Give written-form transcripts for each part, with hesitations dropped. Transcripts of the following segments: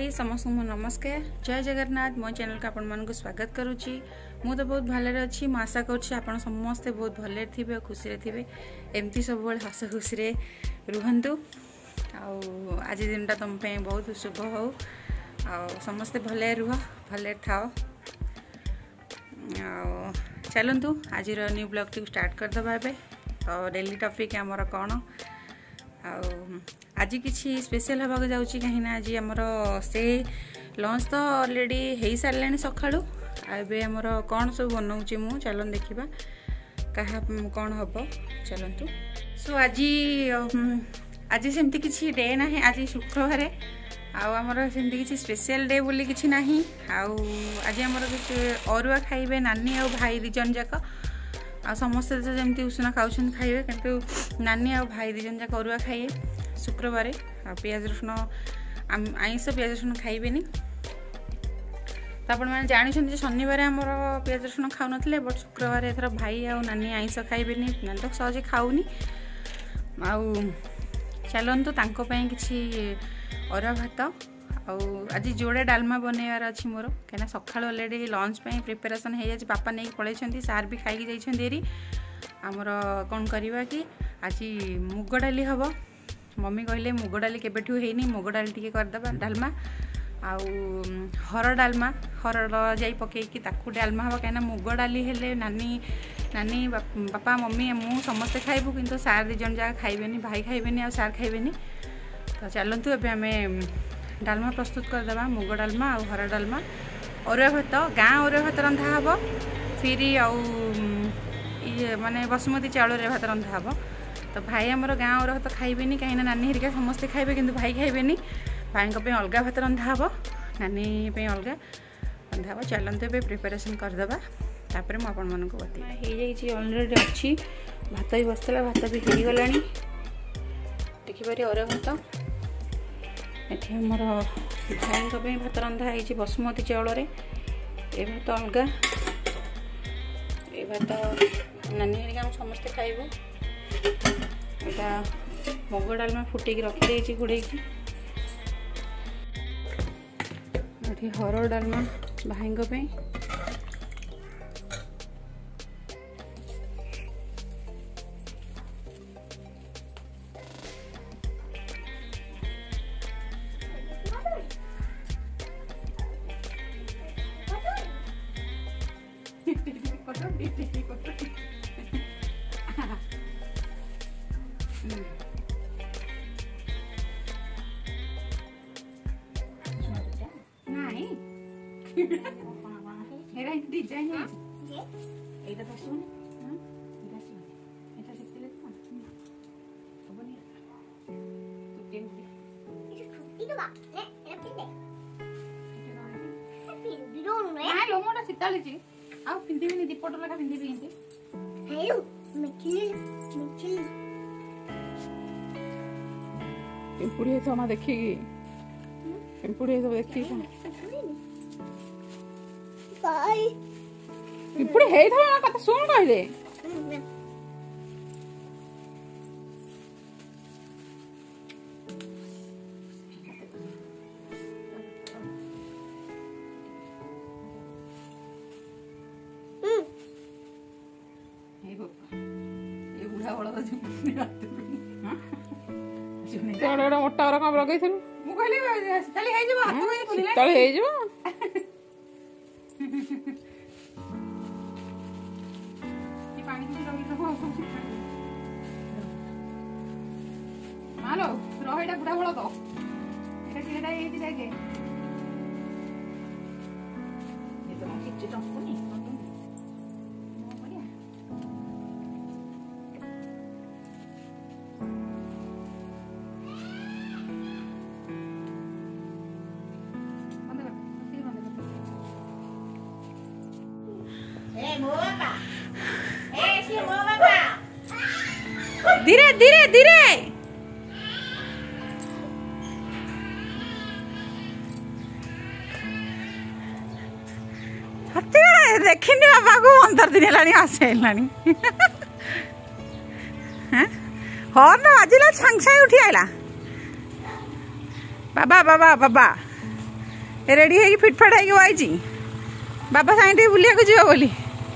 समस्त नमस्कार जय जगन्नाथ मो चैनल को आपण मन को स्वागत करुच्ची। मु तो बहुत भले अच्छी मु आशा कर समस्ते बहुत भले थे खुशी थे एमती सब हस खुशी रुहतु। आज दिनटा तुम बहुत शुभ हो समस्ते भले रुह भले थाओ। चलतु आज न्यू ब्लॉग टी स्टार्ट करदे। तो डेली टॉपिक आमर कौन आज किसी स्पेशल हवा जाऊँगी कहीं आज आमर से लंच तो ऑलरेडी हो सारे सकाळू एबे आमर कौन सब बनाऊँगी मु चलो देखा क्या कौन हम चलतु। सो आज सेमती किसी डे ना आज शुक्रवार आमर सेमती किसी स्पेशल डे बोली किसी ना आज आमर अरुआ खाइबे नानी आ भाई दीजन जाक आ समस्ते तो जमी उषुना खाऊँ खाइबे किंतु नानी आ भाई दीजन जाक अरुआ खाइबे शुक्रवार आ पियाज रसुण आइंस पियाज रसुण खाइबेनी। तो आपण मैंने जानते शनिवार आमर पियाज रसुण खाऊ नथिले बट शुक्रवार एथर भाई आ नानी आइंस खाइबेनी नानी तो सहजे खाऊनी। आउ चलतु तांको पई किछि अरुआ भात आज जोड़े डालमा बनैबार अच्छी मोर कहीं सकाल अलरेडी लंच पे प्रिपेरेसन हो जाए पापा नहीं पलैंती सार भी खाई जाइए आमर कौन करवा कि आज मुग डाली हम मम्मी कहले मुग डाली केबेठू हैनी मुग डाली टी करदे डालमा आउ हर डालमा हरड़ जाई पकईकि ताकू डालमा हम कहीं मुग डाली हेले नानी नानी बापा मम्मी मु समस्ते खाइबू किंतु सार दीजन जगह खाइबेनी भाई खाइबेनी आ सार खाइबेनी। तो चलतु एबे आमे डालमा प्रस्तुत करदे मुग डालमा आ हर डालमा अरुआ भात गाँ अरुआ भात रंधा हम फिर ये माने बासमती चाउल भात रंधा हम। तो भाई आमर गाँ अरुआ भात खाइबेनी कहीं नानी हरिका समस्ते खाइबे किंतु भाई खाइबेनी भाई अलग भात रंधा हम नानी अलग रंधा हम। चलते ए प्रिपेरेसन करदे तापर मुझे आपण मानक बतई अलरेडी अच्छी भात भी बसला भात भी हो गला देखिपारे अरुआ भात एठी हमर भाई भात रंधा है बासमती चाउल ए भात अलग ए भात नानी हरिका समस्ते खाइबू एटा मुग डालमा फुटेक रखी घोड़े हर डालमा भाई डिजाइन शीतली आ पिंधि दीपट लगा पिंधि पिंपुड़ी है देखिए पिंपुड़ी है देखिए पिंपुड़ी है कत शुण कहले मोटा कम लगे मालो रहा बुढ़ा बड़ तो धीरे धीरे धीरे देखनी बाबा को 15 दिन है आसे हॉर्न बाजिला छांग छांग उठी आइला बाबा बाबा बाबा रेडी है फिटफाट है आई बाबा साइड बुलिया को जीव बोली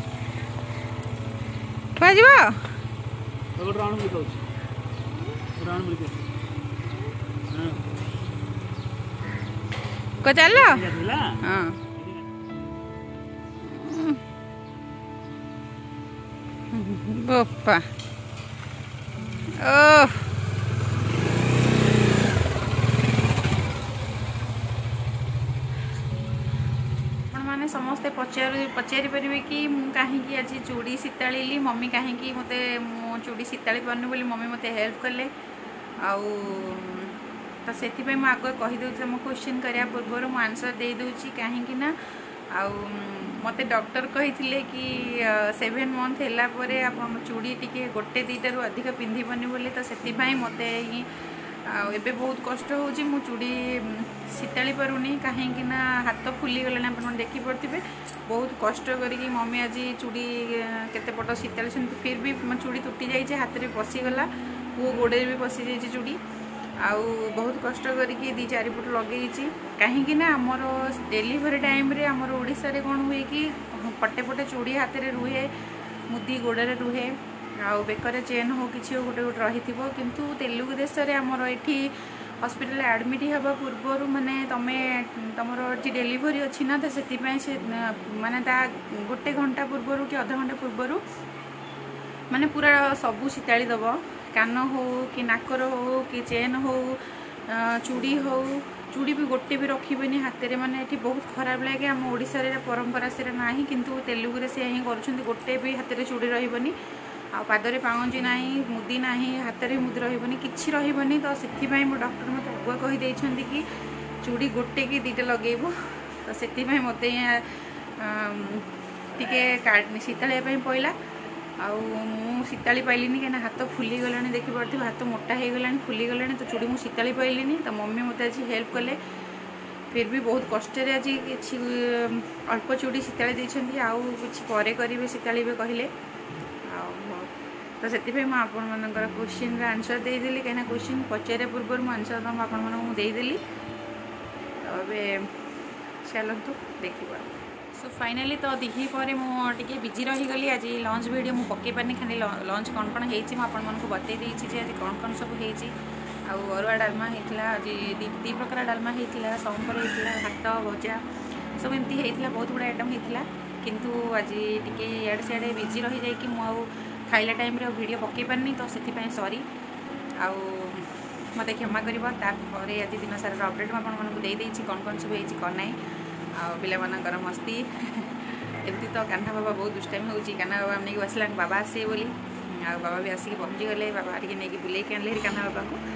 को चल हाँ बोपा ओ मैंने समस्ते पचारि पारे कि कहीं आज चूड़ी सीताड़ी मम्मी कहीं मत मो चूड़ी सीताड़ी पार्नी बोली मम्मी मत हेल्प कले तो से आगे कहीदे तुम क्वेश्चन कराया पूर्व मु आंसर दे दूची कहीं मत डॉक्टर कही कि 7 मंथ है आप चूड़ी टी गोटे दीटारू अधिक पिंधबनी बोली तो से मत एबे बहुत कष्ट होची मु चूड़ी सीताली पारुनी कहीं हाथ फुली गलानी आप देखी पड़े बहुत कष्ट करी मम्मी आज चूड़ी केते पट सीताली फिर भी चूड़ी तुटी जाइए हाथ में पशिगला पु गोड़े भी पशि जाइए चूड़ी आउ बहुत कष्ट करी 2-4 फुट लगे कहीं आमर डेलीवरी टाइम रे आमर ओडिशा रे कौन हुए कि पटे पटे चूड़ी हाथ में रुहे मुदी गोड़े रुहे आउ बेकर चेन हो कि गोटे गोटे रही किंतु तेलुगु देश में आमर ये हॉस्पिटल एडमिट हवा पूर्व माने तुम डेलीवरी अच्छी ना तो से माने गोटे घंटा पूर्व कि अधा घंटा पूर्व माने पूरा सबू सीताड़ी दब कान हो कि नाकर हो कि चेन हो चूड़ी हो चूड़ी भी गोटे भी रखिबेनी हाथ में माने ये बहुत खराब लगे आम ओडिशा रे परंपरा से ना किंतु तेलुगु रे से कर गोटे भी हाथ में चूड़ी रही आ पादरे पाउंजी ना मुदी ना हाथ में मुदी रही कि रही तो से मो डॉक्टर मत आगुआ कहीदे कि चूड़ी गोटे कि 2टा लगेबू तो से मत टी सीताड़ी पड़ा आउ सीताड़ी पाइलिनी कहीं हाथ फुली गला देखी पड़े हाथ मोटा हो गला फुली गला तो चूड़ी मुझे सीताड़ी पाइलिनी तो मम्मी मत आज हेल्प कले फिर भी बहुत कष्ट आज कि अल्प चूड़ी सीताड़ी देती आउ कि करेंगे सीताड़ी भी कहले तो से आपंकर क्वेश्चन आंसर देदेली कहीं क्वेश्चन पचारे पूर्व मुझे आंसर तुम आपदेली तो चलतु देखा सो फाइनाली तो दिखी पर मुझे बिजी रहीगली आज लंच वीडियो मुझे पकई पार्नी खाली लंच कौन कौन होती मुझे बतई देती आज कौन कौन सब होती अरुआ डालमा होता आज 2 प्रकार डालमा होता सांबर होता भात भजा सब एमती होता बहुत गुड़ा आइटम होता किंतु आज टी इे सियाड़े बिजी रही जाकि मुझे खाइला टाइम रे वीडियो पकई पार्नी तो से सॉरी आउ मत क्षमा कर आज दिन सारा अपडेट मुझे कौन कौन सब होती कौन ना आर मस्ती एमती तो कान्हा बाबा बहुत दुष्टामी हो कान्हा बाबा नहीं बसला बाबा आसे बोली आ बाबा भी आसिक पहुँची गले बाबा टी नहीं बुले आनले कान्हा बाबा को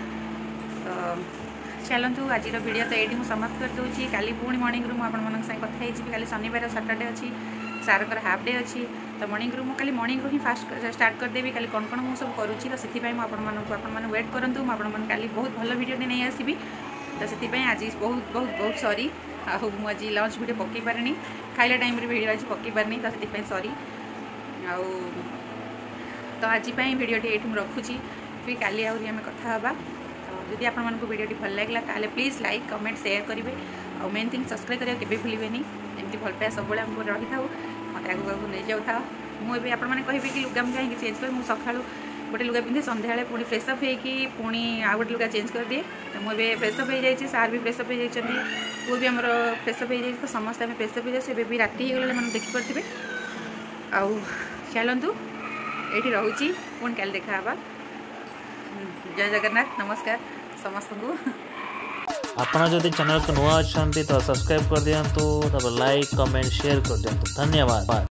तो चलतु आज वीडियो तो ये समाप्त कर दूसरी काली पुणी मॉर्निंग रू मुझे कथी काली शनिवार सैटरडे अच्छी सार हाफ डे अच्छी तो मॉर्निंग रू खाली मॉर्निंग रू ही फास्ट स्टार्ट करदेवी काली कौन कौन मुझे सब करुँची तो से आपने वेट करूँ मुझे काली बहुत भल वीडियो नहीं आसबि तो से आज बहुत बहुत बहुत सॉरी मुझे लंच वीडियो पकई पारे खाइला टाइम वीडियो आज पकई पारे तो से सॉरी तो आज वीडियो ये रखुची फिर काली आम कथा हाँ तो जदि आपको वीडियो भल लगे ताले प्लीज़ लाइक कमेंट शेयर करेंगे और मेन थिंग सब्सक्राइब करेंगे केवे भूलें एमती भल पाया सब आमको रही था मत आगे नहीं जाऊँ मुझे आपने कहे कि लुगा मुझे कहीं चेंज कर मुझे सका गोटे लुगा पिंधे संध्या पुणी फ्रेशअप होगी पुणी आ गए लुगा चेंज कर दिए तो मुझे फ्रेशअप हो जाए सार भी फ्रेशअप हो जाती पु भी आम फ्रेशअप हो जाए तो समस्त आम फ्रेशअप हो जाए भी राति हो गला मैंने देखिपे आउ चलतु ये रोची पुणी काली देखा जय जगन्नाथ नमस्कार समस्त को आपन जदि चैनल को नुआ अच्छा तो सब्सक्राइब कर दिंतु लाइक कमेंट शेयर कर दिंतु धन्यवाद।